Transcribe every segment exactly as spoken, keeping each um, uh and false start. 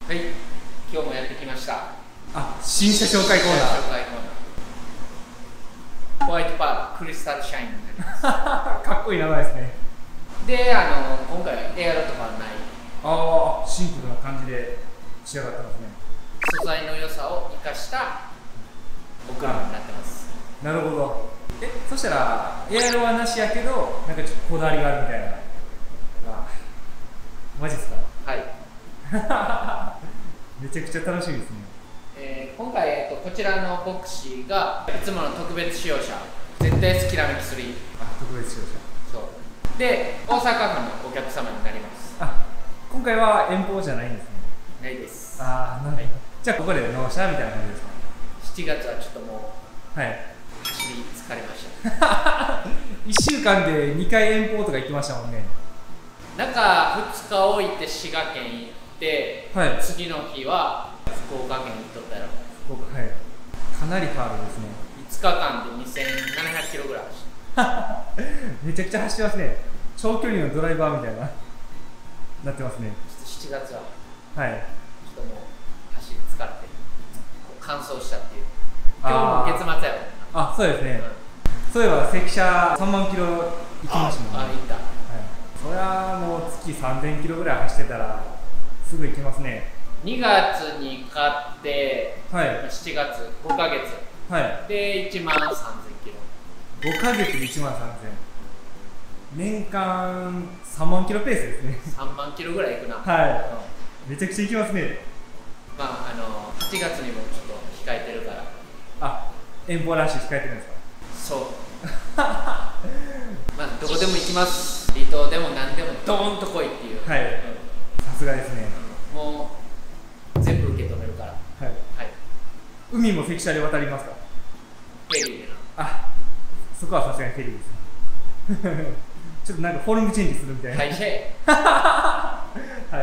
はい、今日もやってきました。 あ、新車紹介コーナー。 紹介コーナー。ホワイトパールクリスタルシャインになります。 かっこいい名前ですね。 で、あの今回はエアロとかはない。 ああ、シンプルな感じで仕上がってますね。 素材の良さを生かしたお車になってます。 なるほど。え、そしたらエアロはなしやけど、なんかちょっとこだわりがあるみたいな。あ、マジですか。 はい。 めちゃくちゃ楽しみですね。 えー、今回、えっと、こちらのボクシーがいつもの特別仕様車 ゼットエス きらめきスリー。 あ、特別仕様車。 そうで、大阪府のお客様になります。 あ、今回は遠方じゃないんですね。 ないです。 ああ、なるほど、はい、じゃあここで納車みたいな感じですか。 しちがつはちょっともう、はい、走り疲れましたいっしゅうかんでにかい遠方とか行きましたもんね。 中ふつか置いて滋賀県行って、はい、次の日は福岡県行っとったら福岡、はい、かなりハードですね。 いつかかんでにせんななひゃくキロぐらい走ってめちゃくちゃ走ってますね。長距離のドライバーみたいななってますね。 しちがつははい、 ちょっともう走り疲れて乾燥したっていう。今日も月末やろ。 あ、そうですね、うん、そういえば関車さんまんキロ行きましたもんね。 ああ、行った、はい、 それはもう月さんぜんキロぐらい走ってたらすぐ行きますね。 にがつに買って、はい、しちがつごかげつ、はい、でいちまんさんぜんキロ。 ごかげつでいちまんさんぜん、年間さんまんキロペースですね。 さんまんキロぐらいいくな。 はい、うん、めちゃくちゃ行きますね。 まあ、あのはちがつにもちょっと控えてるから。 あ、遠方ラッシュ控えてるんですか。 そうまあどこでも行きます。離島でも何でもドーンと来いっていう。 はい、さすがですね。 もう全部受け止めるから。はい、はい、 海も関車で渡りますか。 フェリーでな。 あ、そこはさすがにフェリーですちょっとなんかフォルムチェンジするみたいな。 会社へはい、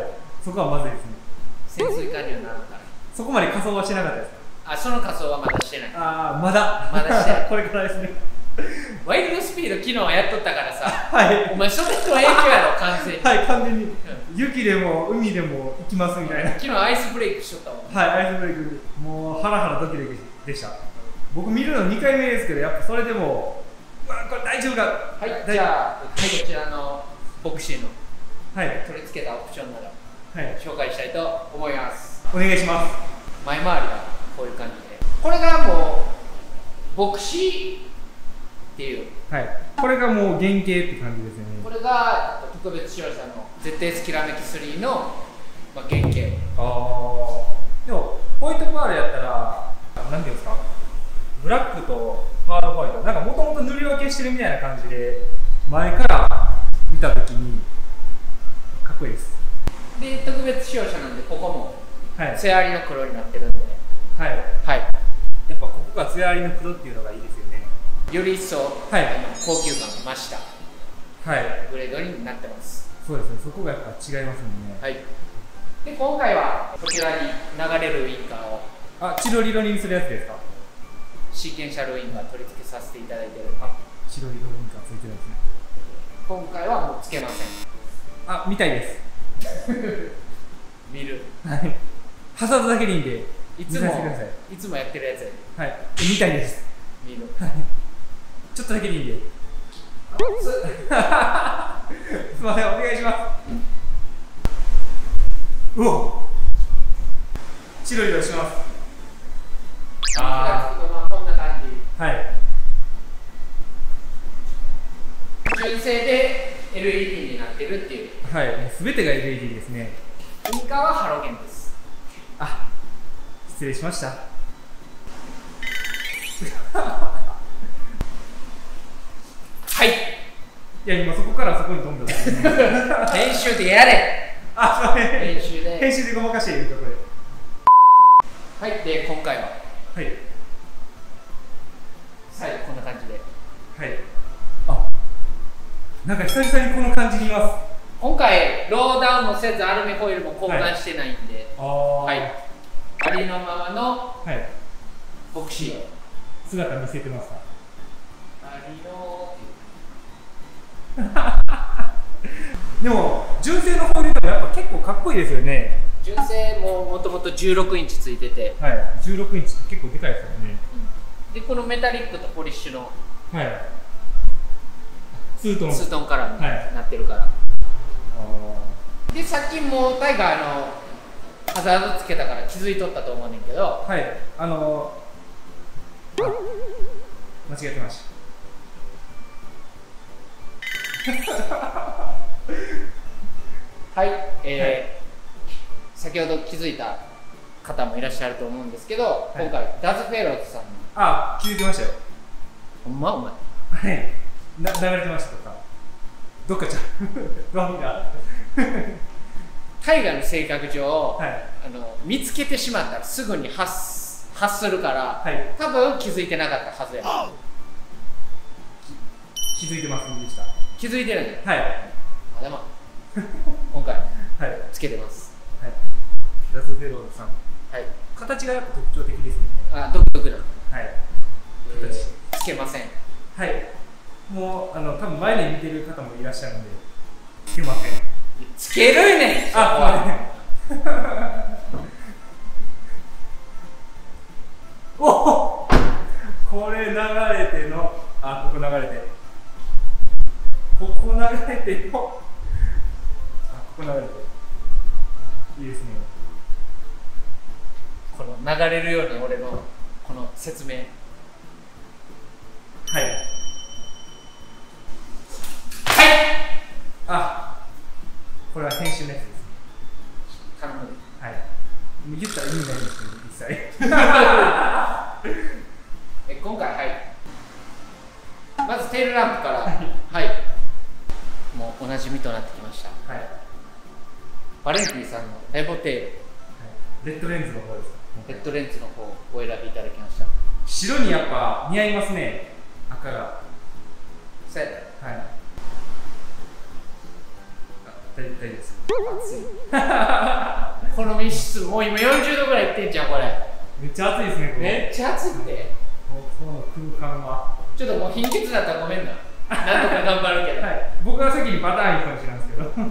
そこはまずいですね。 潜水艦にはなるから。 そこまで仮装はしなかったですか。 あ、その仮装はまだしてない。 ああ、まだまだしてないこれからですね。 ワイルドスピード昨日やっとったからさ、 はい、 お前それと影響やろ完全に。 はい、完全に、うん、雪でも海でも行きますみたいな。 昨日アイスブレイクしとったもん。 はい、アイスブレイク、もうハラハラドキドキでした。僕見るのにかいめですけど、やっぱそれでもうわ、これ大丈夫か。 はい、じゃあ、はい、こちらのボクシーの、はい、取り付けたオプションなら、はい、紹介したいと思います。 お願いします。 前回りがこういう感じで、これがもうボクシーっていう、はい、 これがもう原型って感じですよね。 これが特別仕様車の ゼットエス きらめきスリーの、まあ、原型。 ああ、でもホワイトパールやったら何ていうんですか、ブラックとハードホワイト、なんかもともと塗り分けしてるみたいな感じで前から見たときにかっこいいです。 で、特別仕様車なんでここも艶ありの黒になってるんで、 はい、はい、やっぱここが艶ありの黒っていうのがいいですよね。 より一層、はい、あの高級感が増した、はい、グレードになってます。 そうですね、そこがやっぱ違いますもんね。 はい、で今回はこちらに流れるウインカーを、 あ、チロリロにするやつですか。 シーケンシャルウインカー取り付けさせていただいてるんで。 あ、チロリロウインカーついてるんですね。 今回はもうつけません。 あ、見たいです見る。 はい、ハザードだけでいいんでいつもいつもやってるやつやで。 はい、見たいです。 見る。 はい、ちょっとだけでいいんで。すみません、お願いします。うお、チロリロします。 ああ、こんな感じ。 はい。 純正で エルイーディー になってるっていう。 はい、もうすべてが エルイーディー ですね。 ウインカーはハロゲンです。 あ、失礼しました。 はい。 いや、今そこからそこに飛んだ、ね。 編集でやれ。 あ、そうね。 編集で。 編集でごまかしているところで。 はい、で今回は。 はい。 最後こんな感じで。 はい。あ、なんか久々にこの感じにいます。 今回ローダウンもせずアルミホイルも交換してないんで。はい。はい、ありのままの。はい。ボクシー。 姿見せてますか。 ありの。 でも純正のホイールってやっぱ結構かっこいいですよね。 純正ももともとじゅうろくインチついてて、 はい、じゅうろくインチって結構でかいですよね。 うん、でこのメタリックとポリッシュの、 はい、ツートンツートンカラーになってるから、はい、でさっきもタイガーのハザードつけたから気づいとったと思うねんけど、 はい、あのー、あ間違えてましたはい、えーはい、先ほど気づいた方もいらっしゃると思うんですけど、はい、今回ダズ・フェローズさんにあ気づいてましたよ。 ほんまお前はいな流れてましたとかどっかちゃうどう見たタイガーの性格上、 はい、 あの見つけてしまったらすぐに発発するから、はい、多分気づいてなかったはずや。 気づいてませんでした。 気づいてるんだよ。 はいまだま今回、はい、つけてます。 はい、ダズ・フェローズさん、はい、形がやっぱ特徴的ですね。 あ独特な、はい、 えー、 つけません。 はい、もうあの多分前に見てる方もいらっしゃるのでつけません。 つけるねん。 あおおこれ流れてのあここ流れてここ流れてのあここ流れていいですね。 この流れるように俺のこの説明、 はいはいあこれは編集のやつですね。 頼む。 はい言ったら意味ないんですけど実際え今回はいまずテールランプからはい、はい、もうおなじみとなってきました。はいバレンティさんのレボテール、はい、 レッドレンズの方ですか。 レッドレンズの方をお選びいただきました。 白にやっぱ似合いますね。赤がそうやね。 はい大丈夫です。 暑いこの密室もう今よんじゅうどぐらいいってんじゃん。これめっちゃ暑いですね。これめっちゃ暑いって。 もうこの空間はちょっともう貧血だったらごめんななんとか頑張るけど、はい、 僕が席にパターンいいかもしれないですけど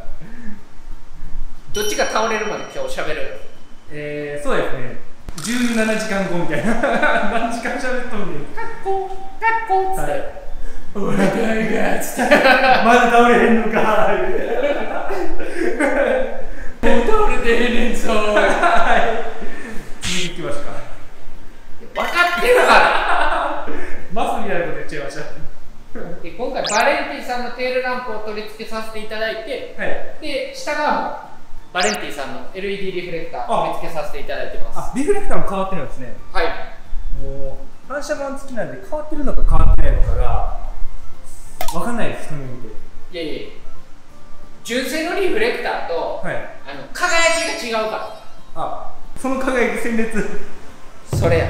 どっちが倒れるまで今日しゃべる。 えー、そうですねじゅうななじかんごみたいな何時間しゃべっとるんでカッコーカッコーっつって、はいお腹がつってまだ倒れへんのかもう倒れてへんねんぞはい次行きますか。 分かってるからマスみたいなこと言っちゃいましたで今回バレンティさんのテールランプを取り付けさせていただいて、はい、で下側もバレンティさんの エルイーディー リフレクター取り付けさせていただいてます。 あリフレクターも変わってるんですね。 はいもう反射板付きなんで変わってるのか変わってないのかがわかんないです。人に見ていやいや純正のリフレクターと、はい、あの輝きが違うから。 あその輝き鮮烈それや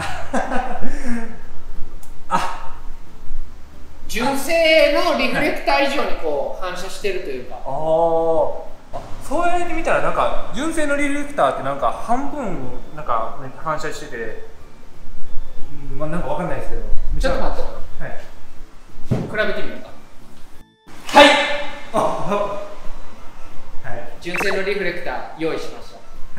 あ純正のリフレクター以上にこう反射してるというか、はい、あそうやって見たらなんか純正のリフレクターってなんか半分なんか、ね、反射してて、うん、まあなんかわかんないですけどちょっと待って、はい比べてみようか。はいあはい純正のリフレクター用意しました。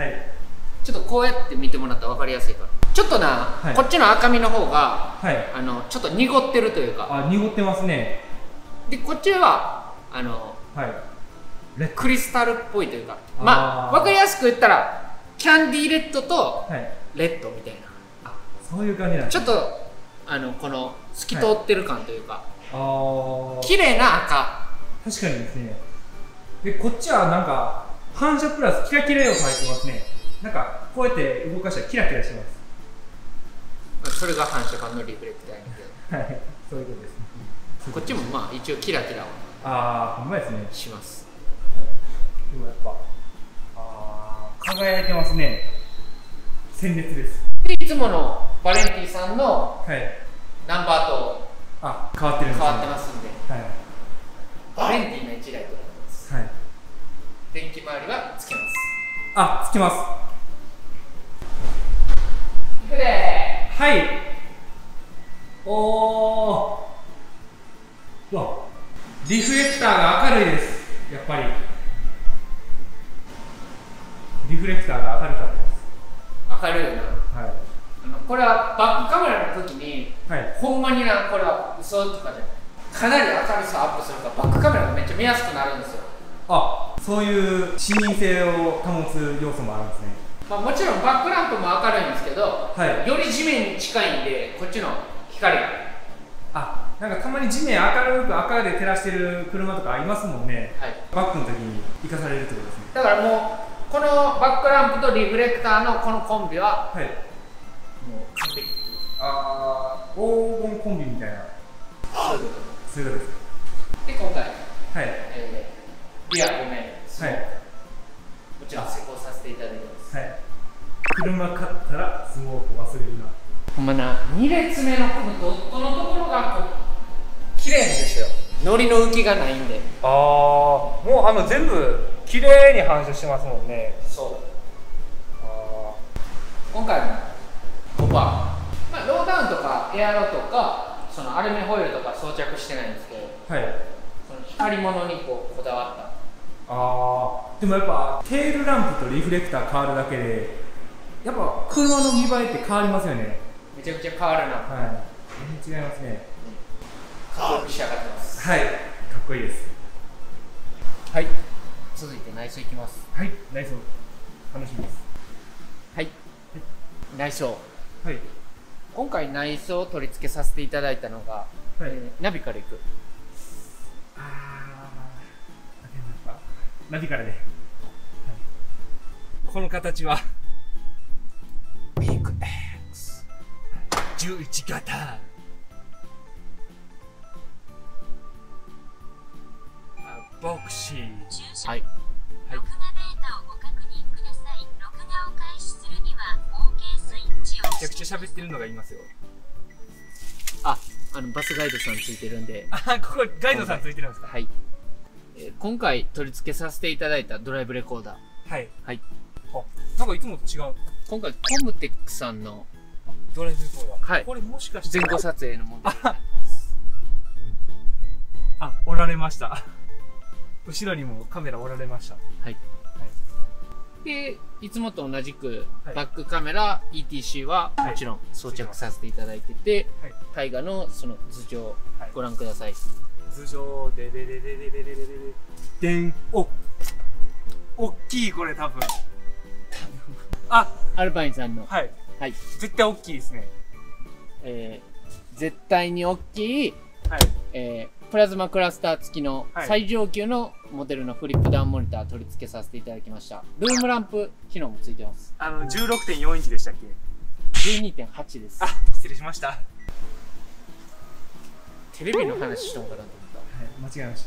はいちょっとこうやって見てもらったら分かりやすいからちょっとな、はい、こっちの赤身の方が、はい、あのちょっと濁ってるというかあ濁ってますね。 でこっちはあの、はい、クリスタルっぽいというかまあ分かりやすく言ったらキャンディーレッドとレッドみたいな、 はい、あそういう感じなんですね。ちょっとあのこの透き通ってる感というか、はい、綺麗な赤。 確かにですね。でこっちはなんか反射プラスキラキラ要素入ってますね。なんかこうやって動かしたらキラキラしてます。それが反射板のリフレクターみたいなはいそういうことですね。 こっちもまあ一応キラキラをああほんまですねします。 でもやっぱあ輝いてますね。鮮烈です。 でいつものバレンティさんのナンバーとあ変わってるんですね。 変わってますんで、はい、バレンティのいちだいとなります。はい、電気周りはつけます。 あつけます。 いくでー。はいおおうわリフレクターが明るいです。やっぱりフレクターが明るかったです。 明るいな。はい。あのこれはバックカメラの時に、はい、ほんまにな、これは嘘とかじゃない。かなり明るさアップするからバックカメラがめっちゃ見やすくなるんですよ。 あ、そういう視認性を保つ要素もあるんですね。 まあ、もちろんバックランプも明るいんですけど、はい、より地面に近いんでこっちの光が、 あ、なんかたまに地面明るく赤で照らしてる車とかありますもんね、はい、バックの時に生かされるってことですね。 だからもうこのバックランプとリフレクターのこのコンビは、はい、もう完璧。 ああ、黄金コンビみたいな。 そういうこと。 そういうことです。 で今回、はい、 えー、リアごめん、はい、こちら施工させていただきます。はい。 車買ったらスモーク忘れるな。 ほんまな、に列目のこのドットのところがこう綺麗なんですよ。のりの浮きがないんで。 ああ、もうあの全部綺麗に反射してますもんね。 そう。あ今回のコパー、まあ、ローダウンとかエアロとかそのアルミホイルとか装着してないんですけど、はい、その光り物にこうこだわった。ああ、でもやっぱテールランプとリフレクター変わるだけでやっぱ車の見栄えって変わりますよね。 めちゃくちゃ変わるな。 はい、全然違いますね。 かっこよく仕上がってます。 はい、かっこいいです。 はい、続いて内装いきます。 はい、内装楽しみです。 はい、はい、内装、 はい、 今回内装を取り付けさせていただいたのが、はい、えー、ナビからいく。 ああ、ナビからで、はい、この形はビッグ X じゅういち型。ボクシー。 はい。 録画データをご確認ください。録画を開始するには OK スイッチを。 めちゃくちゃ喋ってるのがいますよ。 あ、あのバスガイドさんついてるんで。 あ、ここガイドさんついてるんですか。 はい。えー、今回取り付けさせていただいたドライブレコーダー。 はい。 はい。 あ、なんかいつもと違う。 今回コムテックさんのドライブレコーダー。 はい。 これもしかして前後撮影のモデルになります。 あ、おられました。後ろにもカメラおられました。はい。はい、 で、いつもと同じくバックカメラ、はい、イーティーシー はもちろん装着させていただいてて、はい、タイガのその頭上、はい、ご覧ください。 頭上ででででででででででん、お、大きいこれ多分。あ、 アルパインさんの。 はい。はい。絶対大きいですね。 えー、絶対に大きい。はい。えープラズマクラスター付きの最上級のモデルのフリップダウンモニター取り付けさせていただきました。ルームランプ機能もついてます。 あの じゅうろくてんよんインチでしたっけ？ じゅうにてんはち です。 あ、失礼しました。 テレビの話したのかなと思った。 はい、間違えました。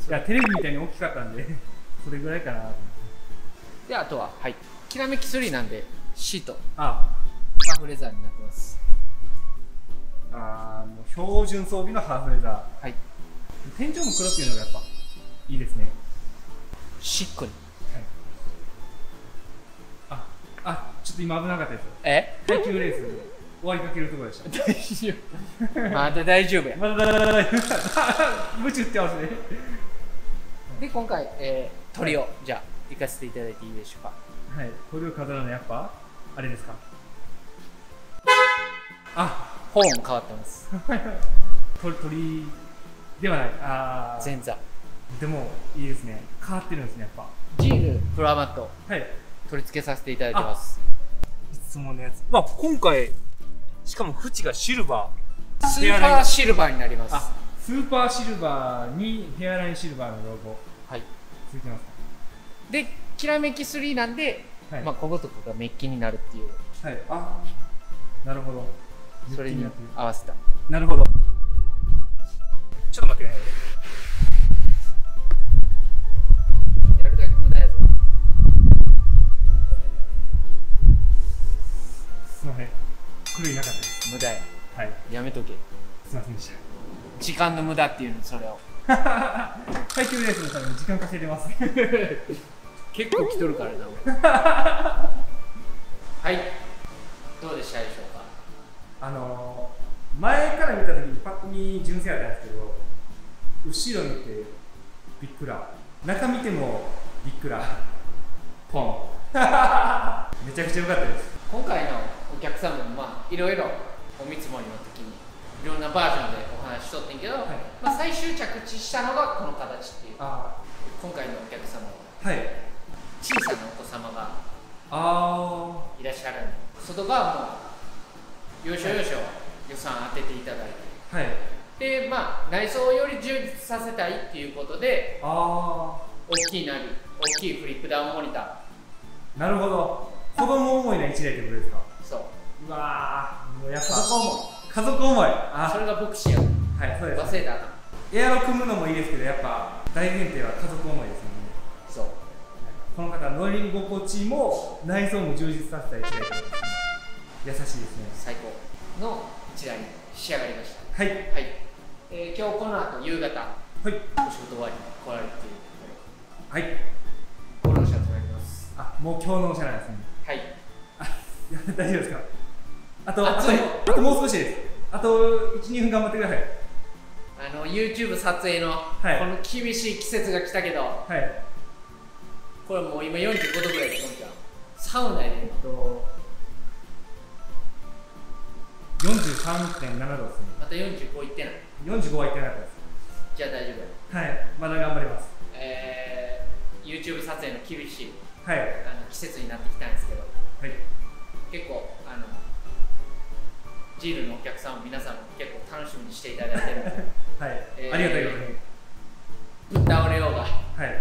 いや、テレビみたいに大きかったんでそれぐらいかな。 で、あとは、はい、きらめきスリーなんでシート、 あハーフレザーになってます。 ああ、もう標準装備のハーフレザー。はい。天井も黒っていうのがやっぱいいですね。 しっくり。はい、 あ、あ、ちょっと今危なかったです。 え？ 耐久レース終わりかけるところでした。 大丈夫。まだ大丈夫や。 まだ大丈夫。夢中ってますね。 で、今回、えー、鳥をじゃあ行かせていただいていいでしょうか。 はい、鳥を飾るのやっぱあれですか。あ、 ホーン変わってます。 鳥鳥ではない。ああ。 前座。 でもいいですね。変わってるんですね、やっぱ。 ジールフロアマット。はい。取り付けさせていただいてます。 いつものやつ。まあ今回しかも縁がシルバー。スーパーシルバーになります。あ、 スーパーシルバーにヘアラインシルバーのロゴ。はい。ついてます。 で、きらめきスリーなんで、はい、まあこことかがメッキになるっていう。 はい。あ、なるほど。 それに合わせた。 なるほど。ちょっと待ってください。 やるだけ無駄やぞ。 すみません。狂いなかったです。 無駄や。はい。やめとけ。 すみませんでした。 時間の無駄っていうの、それを。 耐久レースのために時間稼いでます。 結構来とるからな。はい。どうでしたでしょうか。 あのー、前から見たときにパッと見純正やったんですけど、後ろ見てびっくら、中見てもびっくら、ポン。 めちゃくちゃ良かったです。 今回のお客さんもまあいろいろお見積もりの時にいろんなバージョンでお話しとってんけど、はい、まあ最終着地したのがこの形っていう。あ今回のお客様は、はい、小さなお子様がいらっしゃるんで、外側も要所要所予算当てていただいて、はい、でまあ内装をより充実させたいっていうことで、あ大きいナビ、大きいフリップダウンモニター。なるほど。子供思いな一台ってことですか。そう。うわー、もうやっぱ家族思い。家族思い。あ、それがボクシーや。はい、そうです。忘れたらあかん。エアロ組むのもいいですけど、やっぱ大前提は家族思いですよね。そう。この方乗り心地も内装も充実させた一台ということですね。優しいですね。最高の一台に仕上がりました。はい。はい。えー、今日この後夕方、はい、お仕事終わりに来られるという。はい。このお車となります。あ、もう今日のお車なんですね。はい。あ、大丈夫ですか。あと、あと、あともう少しです。あといち、にふん頑張ってください。あの YouTube 撮影の、はい、この厳しい季節が来たけど、はい、これもう今よんじゅうごどぐらいで、サウナで、えっと、よんじゅうさんてんななどですね。またよんじゅうごいってない。よんじゅうごはいってなかったです。じゃあ大丈夫。はい、まだ頑張ります。えー、YouTube 撮影の厳しい、はい、あの季節になってきたんですけど、はい、結構あのジールのお客さんも皆さんも結構楽しみにしていただいてるので、はい、えー、ありがたいことにぶっ倒れようが、はい、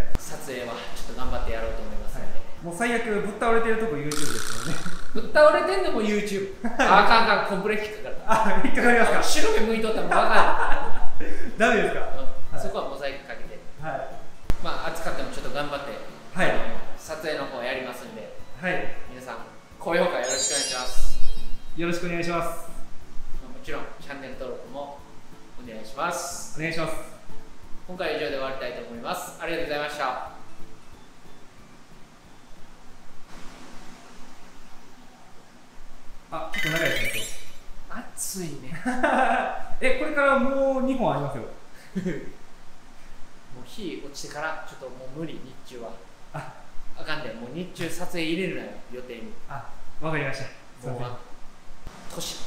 撮影はちょっと頑張ってやろうと思いますので、はい、もう最悪ぶっ倒れてるとこ YouTube ですよね。ぶっ倒れてんのも YouTube。 あかんあかん、コンプレ引っかかる。あ、引っかかりますか。白目向いとったらもう分かる。ダメですか、うん、そこはモザイクかけて、はい、まあ暑かったのちょっと頑張って、はい、撮影の方やりますんで、はい、皆さん高評価よろしくお願いします。よろしくお願いします。もちろんチャンネル登録もお願いします。お願いします。今回は以上で終わりたいと思います。ありがとうございました。あ、ちょっと長いですね。暑いね。え、これからもうにほんありますよ。もう日落ちてからちょっともう無理、日中は。あ、あかんで、もう日中撮影入れるなよ、予定に。あ、わかりました。もう年。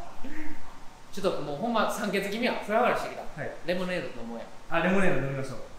ちょっともうほんま酸欠気味はフラワーしてきた。はい、レモネード飲もうや。あ、レモネード飲みましょう。